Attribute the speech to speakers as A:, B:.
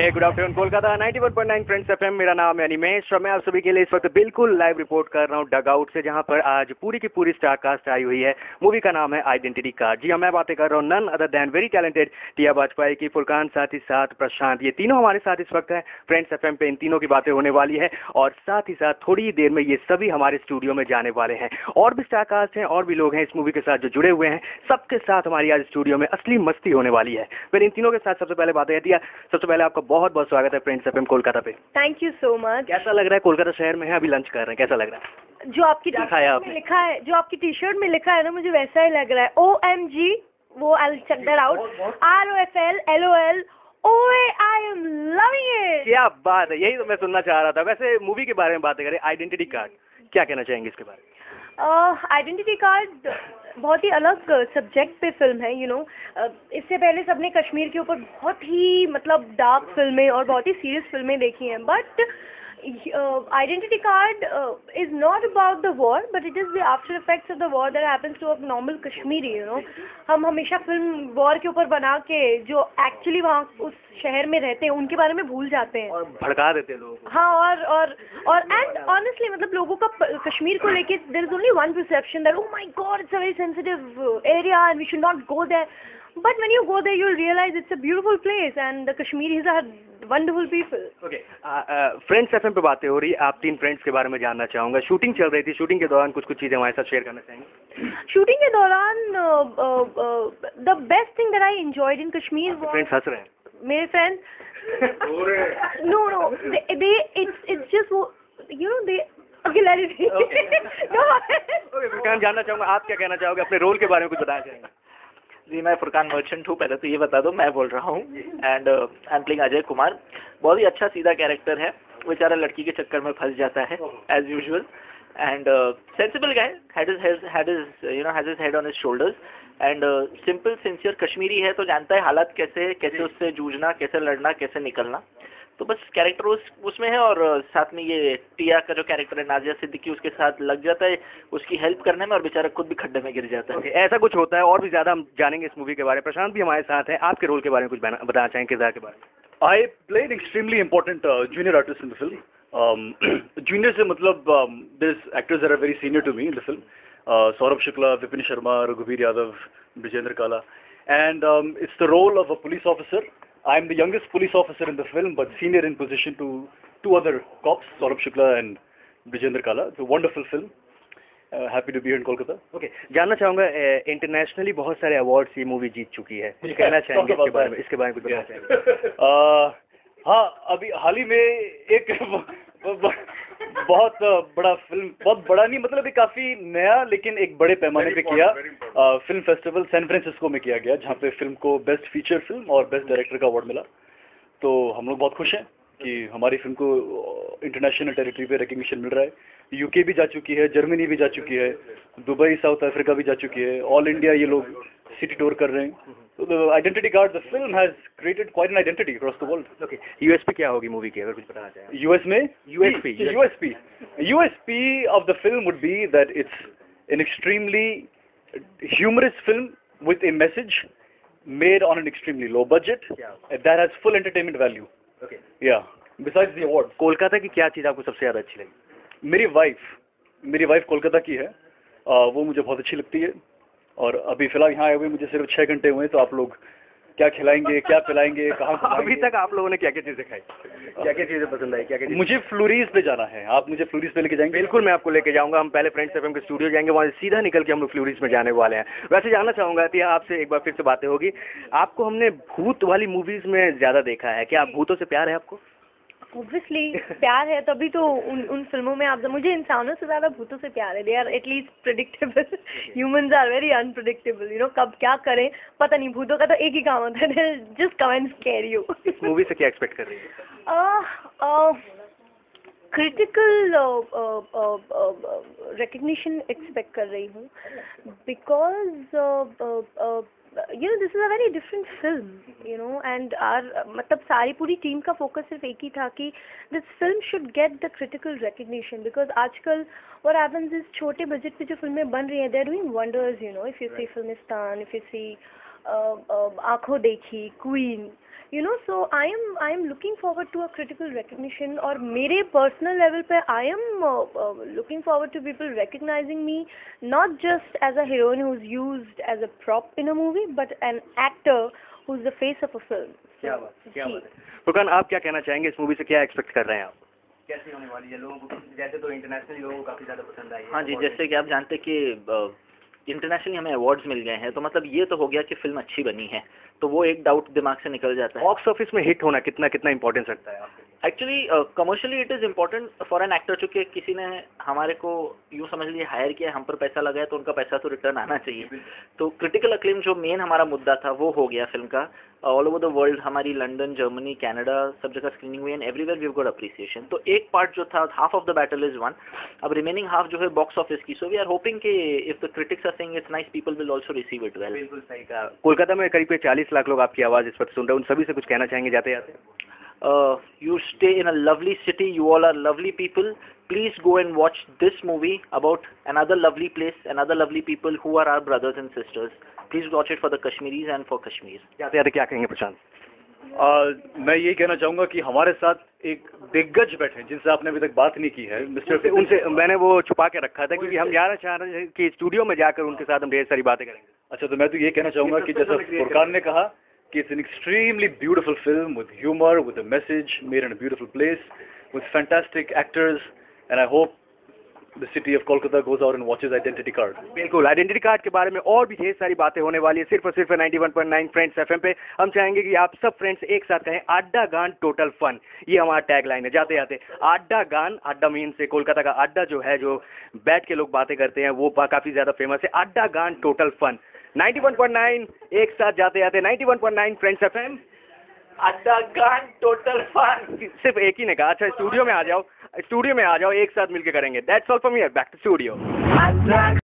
A: Good afternoon Kolkata 91.9 friends FM. मेरा नाम है अनिमेश और मैं आप सभी के लिए इस वक्त बिल्कुल लाइव रिपोर्ट कर रहा हूँ डग आउट से, जहाँ पर आज पूरी की पूरी स्टार कास्ट आई हुई है। मूवी का नाम है आइडेंटिटी कार्ड। जी हाँ, मैं बातें कर रहा हूँ none other than very talented Tia Bajpai की, फुरकान, साथ ही साथ प्रशांत। ये तीनों हमारे साथ इस वक्त है फ्रेंड्स एफएम पे। इन तीनों की बातें होने वाली है और साथ ही साथ थोड़ी ही देर में ये सभी हमारे स्टूडियो में जाने वाले हैं। और भी स्टार कास्ट हैं और भी लोग हैं इस मूवी के साथ जो जुड़े हुए हैं। सबके साथ हमारी आज स्टूडियो में असली मस्ती होने वाली है। फिर इन तीनों के साथ सबसे पहले बातें है, सबसे पहले आपका बहुत बहुत स्वागत है फ्रेंड्स एफएम कोलकाता पे।
B: Thank you so much.
A: कैसा लग रहा है? कोलकाता शहर में है, अभी लंच कर रहे हैं, कैसा लग रहा है?
B: जो आपकी टी शर्ट में लिखा है, जो आपकी टी शर्ट में लिखा है ना, मुझे वैसा ही लग रहा है। OMG, वो I will check that out. ROFL LOL ओए, आई एम लविंग इट।
A: क्या बात है, यही तो मैं सुनना चाह रहा था। वैसे मूवी के बारे में बातें करें, आइडेंटिटी कार्ड, क्या कहना चाहेंगे इसके बारे में?
B: आइडेंटिटी कार्ड बहुत ही अलग सब्जेक्ट पे फिल्म है, यू नो। इससे पहले सबने कश्मीर के ऊपर बहुत ही मतलब डार्क फिल्में और बहुत ही सीरियस फिल्में देखी हैं, but identity card is not about the war, but it is the after effects of the war that happens to a normal Kashmiri, you know. हम हमेशा फिल्म वॉर के ऊपर बना के जो एक्चुअली वहाँ उस शहर में रहते हैं उनके बारे में भूल जाते हैं
A: और भड़का देते हैं लोगों को।
B: हाँ, और एंड ऑनेस्टली मतलब लोगों का कश्मीर को लेके there is only one perception that, oh my god, it's a very sensitive area and we should not go there. But when you go there, you'll realize it's a beautiful place and the Kashmiris are wonderful people.
A: Okay, friends FM पे बातें हो रही है। आप तीन friends के बारे में जानना चाहूँगा। शूटिंग चल रही थी, शूटिंग के दौरान कुछ चीज़ें हमारे साथ शेयर करना चाहेंगे?
B: शूटिंग के दौरान the best thing that I enjoyed in Kashmir was...
A: friends हंस रहे हैं।
B: मेरे friends no, it's just you know they okay, let it be. No.
A: Okay, Furqan, जानना चाहूँगा आप क्या कहना चाहोगे, अपने रोल के बारे में कुछ बताना चाहेंगे?
C: जी, मैं फुरकान मर्चेंट हूँ, पहले तो ये बता दो, मैं बोल रहा हूँ। And I am playing Ajay Kumar. बहुत ही अच्छा सीधा कैरेक्टर है, बेचारा लड़की के चक्कर में फंस जाता है as usual. And sensible guy, has his head on his shoulders. And simple sincere Kashmiri है, तो जानता है हालात कैसे उससे जूझना, कैसे लड़ना, कैसे निकलना। तो बस कैरेक्टर उसमें है। और साथ में ये टिया का जो कैरेक्टर है नाजिया सिद्दीकी, उसके साथ लग जाता है उसकी हेल्प करने में और बेचारा खुद भी खड्डे में गिर जाता है।
A: Okay, ऐसा कुछ होता है और भी ज़्यादा हम जानेंगे इस मूवी के बारे में। प्रशांत भी हमारे साथ हैं, आपके रोल के बारे में कुछ बताना चाहेंगे, किरदार के बारे में?
D: I played an extremely important junior artist in the film. Junior से मतलब there's actors that are very senior to me in the film. Saurabh Shukla, Vipin Sharma, Raghuveer Yadav, Brijendra Kala, and it's the role of a police officer. I'm the youngest police officer in the film, but senior in position to two other cops, Saurabh Shukla and Brijendra Kala. It's a wonderful film. Happy to be here in Kolkata.
A: Okay, जानना चाहूँगा internationally बहुत सारे awards ये movie जीत चुकी है, कुछ कहना चाहेंगे इसके बारे में? इसके बारे में कुछ कहना चाहेंगे?
D: हाँ, अभी हाल ही में एक बहुत बड़ा फिल्म, बहुत बड़ा नहीं मतलब एक काफ़ी नया लेकिन एक बड़े पैमाने पे किया फिल्म फेस्टिवल सैन फ्रांसिस्को में किया गया, जहाँ पे फिल्म को बेस्ट फीचर फिल्म और बेस्ट डायरेक्टर का अवार्ड मिला। तो हम लोग बहुत खुश हैं कि हमारी फिल्म को इंटरनेशनल टेरिटरी पे रिकग्निशन मिल रहा है। यूके भी जा चुकी है, जर्मनी भी जा चुकी है, दुबई, साउथ अफ्रीका भी जा चुकी है, ऑल इंडिया ये लोग सिटी टूर कर रहे हैं। तो the identity card, the film has created quite an identity across the world.
A: Okay, USP क्या होगी मूवी की, अगर कुछ बताना चाहें?
D: यूएस में
A: USP
D: of the film would be that it's an extremely humorous film with a message made on an extremely low budget that has full entertainment value.
A: Okay.
D: Yeah. Besides the awards.
A: Kolkata की क्या चीज़ आपको सबसे ज़्यादा अच्छी लगी?
D: मेरी wife Kolkata की है, वो मुझे बहुत अच्छी लगती है। और अभी फिलहाल यहाँ आए हुए मुझे सिर्फ 6 घंटे हुए, तो आप लोग क्या खिलाएंगे, क्या पिलाएंगे, कहाँ
A: अभी तक आप लोगों ने क्या क्या चीज़ें खाई, क्या क्या चीज़ें पसंद आई, क्या क्या?
D: मुझे फ्लोरीज पे जाना है, आप मुझे फ्लोरीज पे लेके जाएंगे?
A: बिल्कुल, मैं आपको लेके जाऊंगा। हम पहले फ्रेंड्स एफएम के स्टूडियो जाएंगे, वहाँ से सीधा निकल के हम लोग फ्लोरीज में जाने वाले हैं। वैसे जानना चाहूँगा कि आपसे एक बार फिर से बातें होगी। आपको हमने भूत वाली मूवीज़ में ज़्यादा देखा है, क्या भूतों से प्यार है आपको?
B: ऑब्वियसली प्यार है, तभी तो उन फिल्मों में आप... मुझे इंसानों से ज़्यादा भूतों से प्यार है। They are at least predictable. Humans are very unpredictable, you know, कब क्या करें पता नहीं। भूतों का तो एक ही काम होता है, just come and scare you.
A: इस मूवी से क्या एक्सपेक्ट कर रही है?
B: क्रिटिकल रिकग्निशन एक्सपेक्ट कर रही हूँ, because you know, this is a very different film, you know, and our मतलब सारी पूरी टीम का फोकस सिर्फ एक ही था कि this film should get the critical recognition, because आजकल what happens is छोटे बजट पे जो फिल्में बन रही हैं, they are doing wonders, you know, if you see Filmistan, if you see Ankhon Dekhi, Queen, you know, so I am looking forward to a critical recognition, और मेरे personal level पे I am looking forward to people recognizing me not just as a heroine who's used as a prop in a movie, but an actor who's the face of a film.
A: क्या बात है। फुरकान, आप क्या कहना चाहेंगे इस movie से, क्या एक्सपेक्ट कर रहे हैं आप? कैसी होने वाली है? लोगों को जैसे तो इंटरनेशनली लोगों को काफ़ी ज़्यादा पसंद आई है।
C: हाँ जी, जैसे कि आप जानते कि इंटरनेशनली हमें अवार्ड्स मिल गए हैं, तो मतलब ये तो हो गया कि फिल्म अच्छी बनी है, तो वो एक डाउट दिमाग से निकल जाता है।
A: बॉक्स ऑफिस में हिट होना कितना कितना इंपॉर्टेंस रखता है आपके लिए?
C: Actually commercially it is important for an actor, चूँकि किसी ने हमारे को यूँ समझ लिए हायर किया, हम पर पैसा लगाया, तो उनका पैसा तो रिटर्न आना चाहिए। तो क्रिटिकल अक्लेम जो मेन हमारा मुद्दा था वो हो गया फिल्म का। ऑल ओवर द वर्ल्ड, हमारी लंदन, जर्मनी, कनाडा, सब जगह स्क्रीनिंग हुई and everywhere we have got appreciation. तो एक पार्ट जो था, half of the battle is won, अब रिमेनिंग हाफ जो है बॉक्स ऑफिस की। सो वी आर होपिंग कि if the critics are saying it's nice, people will also receive it well.
A: बिल्कुल सही कहा। कोलकाता में करीब 40 लाख लोग आपकी आवाज़ इस वक्त सुन रहे हैं, उन सभी से कुछ कहना चाहेंगे जाते जाते?
C: You stay in a lovely city, you all are lovely people. Please go and watch this movie about another lovely place, another lovely people who are our brothers and sisters. Please watch it for the Kashmiris and for Kashmir.
A: जाते जाते क्या कहेंगे प्रशांत?
D: मैं ये कहना चाहूँगा कि हमारे साथ एक दिग्गज बैठे हैं जिनसे आपने अभी तक बात नहीं की है, मिस्टर
A: उनसे मैंने वो छुपा के रखा था क्योंकि हम जाना चाह रहे हैं कि स्टूडियो में जाकर उनके साथ हम ढेर सारी बातें करेंगे।
D: अच्छा, तो मैं तो ये कहना चाहूँगा कि जैसा फुरकान ने कहा कि it's an extremely beautiful film with humour, with a message, made in a beautiful place, with fantastic actors, and I hope the city of Kolkata goes out and watches Identity Card.
A: बिल्कुल, identity card के बारे में और भी ढेर सारी बातें होने वाली है सिर्फ और सिर्फ 91.9 फ्रेंड्स एफएम पे। हम चाहेंगे कि आप सब फ्रेंड्स एक साथ कहें अड्डा गान टोटल फन, ये हमारा टैग लाइन है। जाते जाते अड्डा गान, अड्डा मीन से कोलकाता का अड्डा जो है, जो बैठ के लोग बातें करते हैं, वो काफ़ी ज़्यादा फेमस है। अड्डा गान टोटल फन 91.9, एक साथ जाते जाते 91.9 फ्रेंड्स एफएम,
C: अड्डा गान टोटल फन।
A: सिर्फ एक ही ने कहा। अच्छा, स्टूडियो में आ जाओ, एक साथ मिलके करेंगे। That's all from here, back to studio.